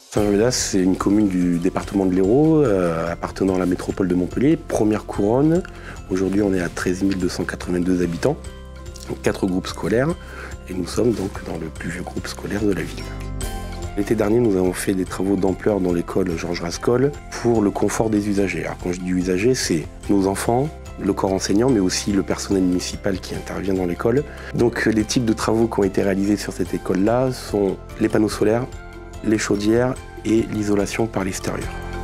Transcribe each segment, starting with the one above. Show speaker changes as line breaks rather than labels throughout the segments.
Saint-Jean-Védas, c'est une commune du département de l'Hérault, appartenant à la métropole de Montpellier, première couronne. Aujourd'hui, on est à 13 282 habitants, 4 groupes scolaires, et nous sommes donc dans le plus vieux groupe scolaire de la ville. L'été dernier, nous avons fait des travaux d'ampleur dans l'école Georges Rascol pour le confort des usagers. Alors, quand je dis usagers, c'est nos enfants, le corps enseignant, mais aussi le personnel municipal qui intervient dans l'école. Donc, les types de travaux qui ont été réalisés sur cette école-là sont les panneaux solaires, les chaudières et l'isolation par l'extérieur.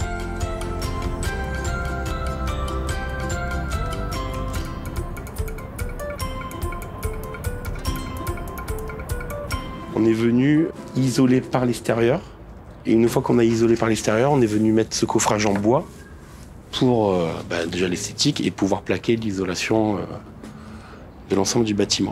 On est venu isoler par l'extérieur. Et une fois qu'on a isolé par l'extérieur, on est venu mettre ce coffrage en bois pour déjà l'esthétique et pouvoir plaquer l'isolation de l'ensemble du bâtiment.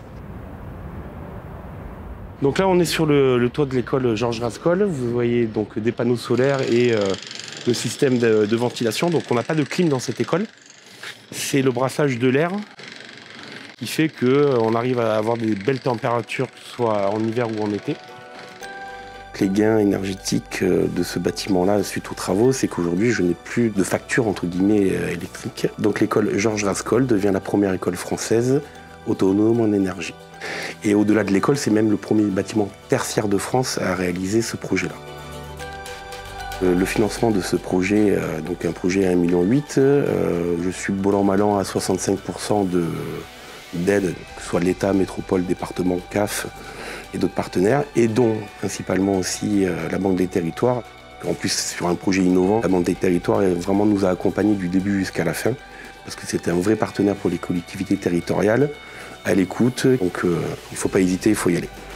Donc là, on est sur le toit de l'école Georges Rascol. Vous voyez donc des panneaux solaires et le système de ventilation. Donc on n'a pas de clim dans cette école. C'est le brassage de l'air qui fait qu'on arrive à avoir des belles températures, que ce soit en hiver ou en été. Les gains énergétiques de ce bâtiment-là suite aux travaux, c'est qu'aujourd'hui, je n'ai plus de facture entre guillemets électrique. Donc l'école Georges Rascol devient la première école française autonome en énergie. Et au-delà de l'école, c'est même le premier bâtiment tertiaire de France à réaliser ce projet-là. Le financement de ce projet, donc un projet à 1,8 million, je suis bon an mal an à 65% d'aide, que ce soit l'État, métropole, département, CAF et d'autres partenaires, et dont principalement aussi la Banque des Territoires. En plus, sur un projet innovant, la Banque des Territoires vraiment nous a accompagnés du début jusqu'à la fin, parce que c'était un vrai partenaire pour les collectivités territoriales, à l'écoute, donc il ne faut pas hésiter, il faut y aller.